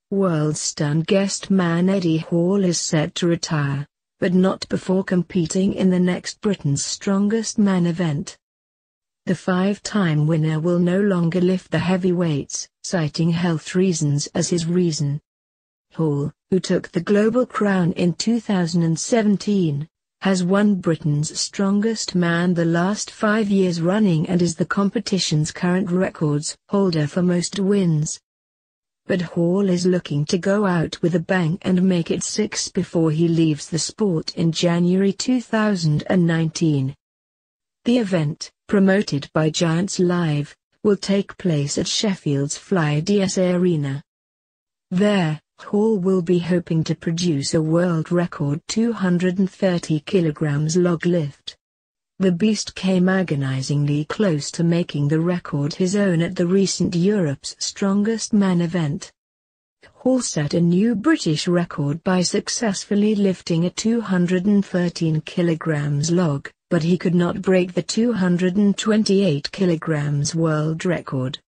World's Stongest Man Eddie Hall is set to retire, but not before competing in the next Britain's Strongest Man event. The five-time winner will no longer lift the heavy weights, citing health reasons as his reason. Hall, who took the global crown in 2017, has won Britain's Strongest Man the last 5 years running and is the competition's current records holder for most wins. But Hall is looking to go out with a bang and make it 6 before he leaves the sport in January 2019. The event, promoted by Giants Live, will take place at Sheffield's Fly DSA Arena. There, Hall will be hoping to produce a world record 230 kg log lift. The beast came agonizingly close to making the record his own at the recent Europe's Strongest Man event. Hall set a new British record by successfully lifting a 213 kg log, but he could not break the 228 kg world record.